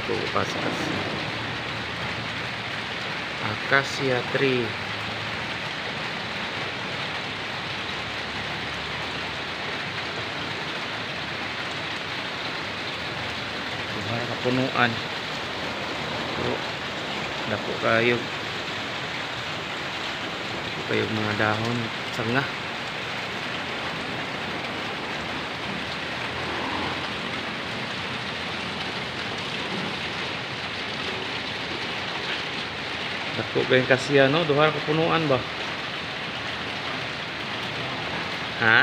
ako bukas kasi acacia tree. Duha ka punuan. So, dako kayo mga dahon sanga. Dako kayong kasiya, no? Duha ka punuan ba? Ha?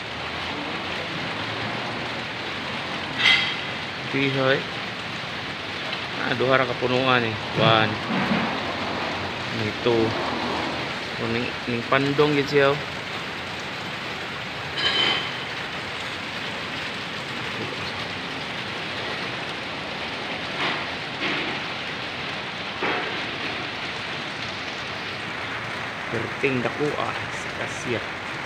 Pihoy. Duha ka punuan eh. 1 2 ning pandong yun siya. Perting dako sa kasya.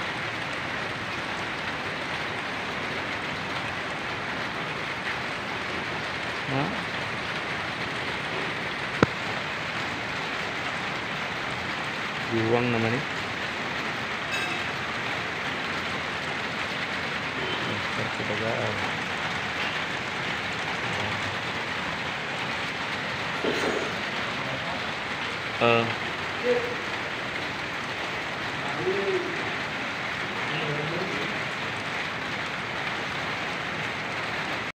Ha? Buwang naman eh. Perkedagaan.